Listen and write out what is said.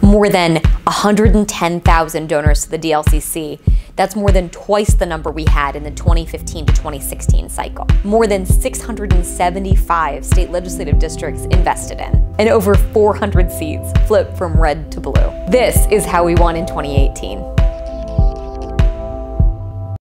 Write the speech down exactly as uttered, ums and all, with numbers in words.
More than one hundred ten thousand donors to the D L C C. That's more than twice the number we had in the twenty fifteen to twenty sixteen cycle. More than six hundred seventy-five state legislative districts invested in. And over four hundred seats flipped from red to blue. This is how we won in twenty eighteen.